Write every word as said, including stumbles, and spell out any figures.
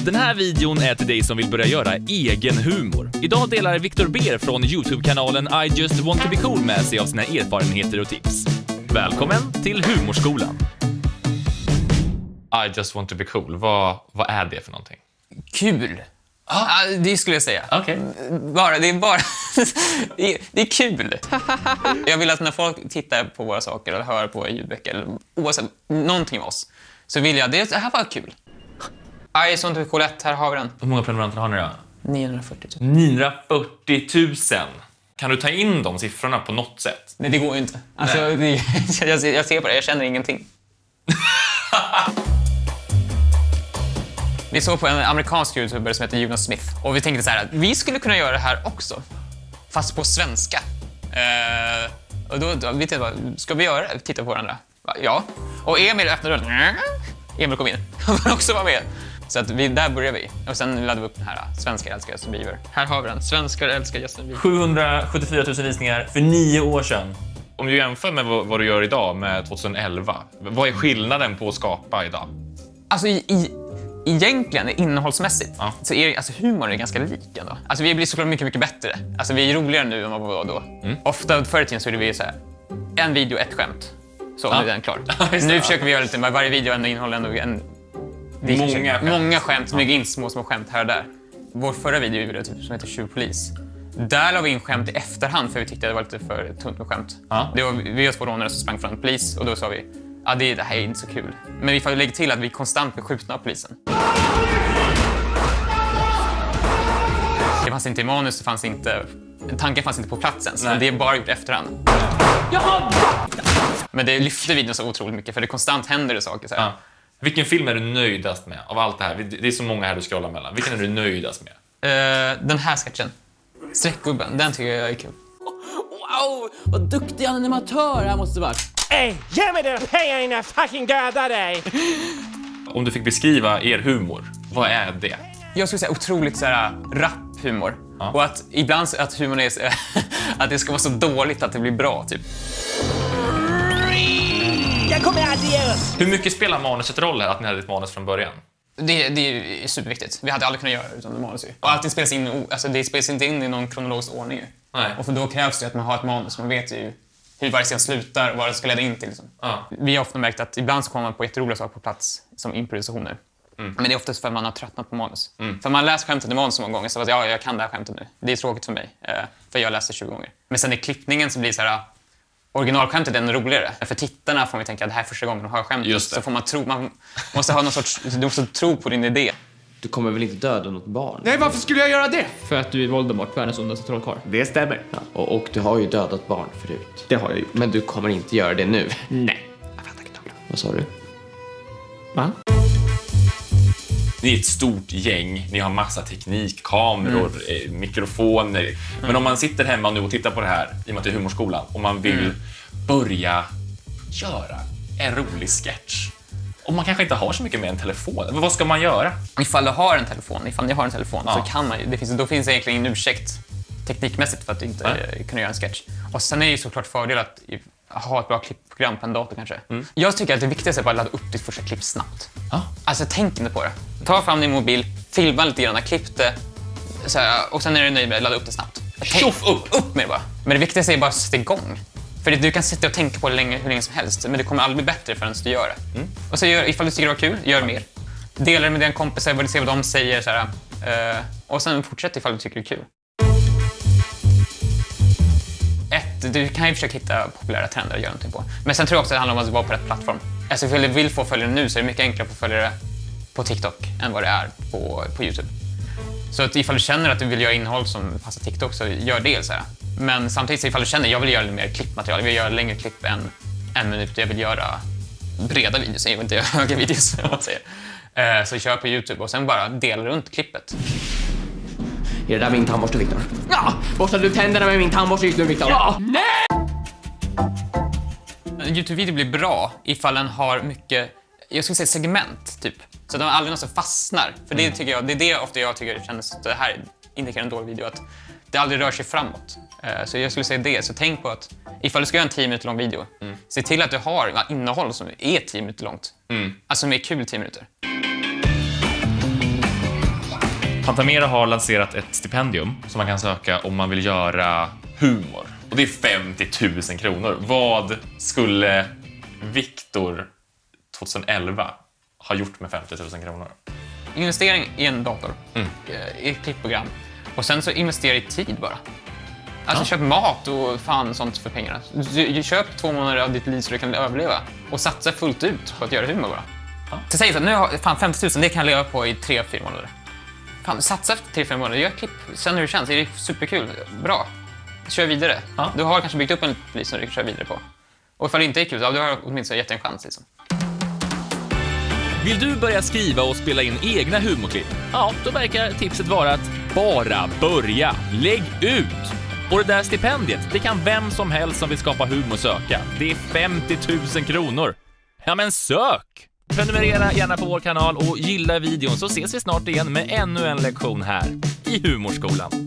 Den här videon är till dig som vill börja göra egen humor. Idag delar Viktor Beer från YouTube-kanalen I Just Want To Be Cool med sig av sina erfarenheter och tips. Välkommen till Humorskolan. I Just Want To Be Cool, vad, vad är det för någonting? Kul. Ah. Det skulle jag säga. Okay. Bara, det är bara... det, är, det är kul. Jag vill att när folk tittar på våra saker eller hör på våra ljudböcker eller oavsett någonting av oss, så vill jag, det, det här var kul. I Just Want To Be Cool ett, här har vi den. Hur många prenumeranter har ni då? niohundrafyrtio tusen. niohundrafyrtio tusen. Kan du ta in de siffrorna på något sätt? Nej, det går ju inte. Alltså, det, jag, ser, jag ser på det, jag känner ingenting. Vi såg på en amerikansk YouTuber som heter Jonas Smith. Och vi tänkte så här att vi skulle kunna göra det här också. Fast på svenska. Eh, och då, då vi tänkte bara, ska vi göra det? Titta på varandra. Ja. Och Emil öppnade dörren. Emil kom in. Han var också vara med. Så att vi, där började vi. Och sen laddade vi upp den här. Svenskar älskar Justin Bieber. Här har vi den. Svenskar älskar Justin Bieber. sjuhundrasjuttiofyra tusen visningar för nio år sedan. Om du jämför med vad, vad du gör idag med tjugoelva. Vad är skillnaden på att skapa idag? Alltså i... i Egentligen, innehållsmässigt, ja. så är alltså, humor är ganska lik ändå. Alltså vi blir såklart mycket, mycket bättre. Alltså vi är roligare nu än vad vi var då. Mm. Ofta förr i tiden så är vi så här, en video, ett skämt. Så ja. Nu är den klar. Nu försöker vi göra lite, varje video ändå innehåller ändå en... Många skämt. Många skämt, smyga in små, små skämt här och där. Vår förra video typ, som heter Tjuvpolis. Där la vi in skämt i efterhand för vi tyckte det var lite för tunt med skämt. Ja. Det var, vi var två rånare som sprang från en polis och då sa vi ja, det, det här är inte så kul. Men vi får lägga till att vi konstant blir skjutna av polisen. Det fanns inte i manus, det fanns inte... Tanken fanns inte på platsen, så det är bara gjort efterhand. Men det lyfter videon så otroligt mycket, för det konstant händer det saker. Så här. Ja. Vilken film är du nöjdast med av allt det här? Det är så många här du scrollar mellan. Vilken är du nöjdast med? Uh, den här sketchen. Streckgubben, den tycker jag är kul. Wow, vad duktig animatör jag måste vara. Ey, ge mig den pengar innan jag fucking dödar dig! Om du fick beskriva er humor, vad är det? Jag skulle säga otroligt så här rapp humor. Ja. Och att ibland att humorn är att det ska vara så dåligt att det blir bra, typ. Jag kommer aldrig ge upp! Hur mycket spelar manuset roll här, att ni hade ett manus från början? Det, det är superviktigt. Vi hade aldrig kunnat göra det utan det manus. Och allting spelas in, alltså det spelas inte in i någon kronologisk ordning. Nej. Och för då krävs det att man har ett manus. Man vet ju hur varje scen slutar och vad det ska leda in till. Liksom. Ja. Vi har ofta märkt att ibland så kommer man på jätteroliga saker på plats som improvisationer. Mm. Men det är oftast för att man har tröttnat på manus. Mm. För man läser skämtet i manus så många gånger så att ja, jag kan det här skämtet nu. Det är tråkigt för mig, för jag läser tjugo gånger. Men sen i klippningen så blir det så här, originalskämtet är ännu roligare. För tittarna får man tänka att det här är första gången de hör skämtet. Så får man tro, man måste ha någon sorts, du måste tro på din idé. Du kommer väl inte döda något barn? Nej, varför skulle jag göra det? För att du är Voldemort, världens ondaste trollkarl. Det stämmer. Ja, och, och du har ju dödat barn förut. Det har jag gjort. Men du kommer inte göra det nu. Nej. Jag fattar inte. Vad sa du? Va? Ni är ett stort gäng, ni har massa teknik, kameror, mm. eh, mikrofoner. Mm. Men om man sitter hemma nu och tittar på det här, i och med att det är Humorskolan, och man vill mm. börja göra en rolig sketch. Och man kanske inte har så mycket med en telefon. Vad ska man göra? Ifall du har en telefon, ifall ni har en telefon ja. så kan man det finns, då finns det egentligen ingen ursäkt teknikmässigt för att inte äh. kunna göra en sketch. Och sen är det ju såklart fördel att ha ett bra klippprogram på en dator kanske. Mm. Jag tycker att det viktigaste är bara att ladda upp ditt första klipp snabbt. Ah. Alltså tänk inte på det. Ta fram din mobil, filma lite grann, klipp det så här, och sen är du nöjd med att ladda upp det snabbt. Tjoff upp! Upp med det bara. Men det viktigaste är bara att sätta igång. För du kan sitta och tänka på det länge, hur länge som helst, men det kommer aldrig bli bättre förrän du gör det. Mm. Och så gör, ifall du tycker det var kul, gör mer. Dela det med dina kompisar, vad du ser vad de säger. Så här, uh, och sen fortsätt ifall du tycker det är kul. Ett, du kan ju försöka hitta populära trender att göra någonting på. Men sen tror jag också att det handlar om att vara på rätt plattform. Alltså ifall du vill få följare nu så är det mycket enklare att få följare på TikTok än vad det är på, på YouTube. Så att ifall du känner att du vill göra innehåll som passar TikTok så gör det så här. Men samtidigt så ifall du känner att jag vill göra mer klippmaterial, jag vill göra längre klipp än en minut, jag vill göra breda videos, jag vill inte göra höga videos, om man säger. Så kör på YouTube och sen bara dela runt klippet. Är det där min tandborste, Viktor? Ja! Borstar du tänderna med min tandborste just nu, Viktor? Ja! Nej! En YouTube-video blir bra ifall den har mycket, jag skulle säga segment, typ. Så de aldrig någon som fastnar. För det tycker jag, det är det ofta jag tycker känns att det här indikerar en dålig video, att det aldrig rör sig framåt. Så jag skulle säga det. Så tänk på att ifall du ska göra en tio minuter lång video, mm. se till att du har innehåll som är tio minuter långt. Mm. Alltså som är kul tio minuter. Pantamera har lanserat ett stipendium som man kan söka om man vill göra humor. Och det är femtio tusen kronor. Vad skulle Viktor tjugoelva ha gjort med femtio tusen kronor? Investering i en dator, Mm. i ett klippprogram. Och sen så investera i tid bara. Alltså ja. Köp mat och fan sånt för pengarna. Du, köp två månader av ditt liv så du kan överleva. Och satsa fullt ut på att göra humor bara. Ja. Så säg så att nu har fan femtio tusen, det kan jag leva på i tre fyra månader. Fan, satsa efter tre fyra månader, gör klipp. Sen hur det känns, är det superkul. Bra. Kör vidare. Ja. Du har kanske byggt upp en liv som du kan köra vidare på. Och ifall det inte är kul, då har du åtminstone gett en chans liksom. Vill du börja skriva och spela in egna humorklipp? Ja, då verkar tipset vara att bara börja. Lägg ut! Och det där stipendiet, det kan vem som helst som vill skapa humor söka. Det är femtio tusen kronor. Ja, men sök! Prenumerera gärna på vår kanal och gilla videon så ses vi snart igen med ännu en lektion här i Humorskolan.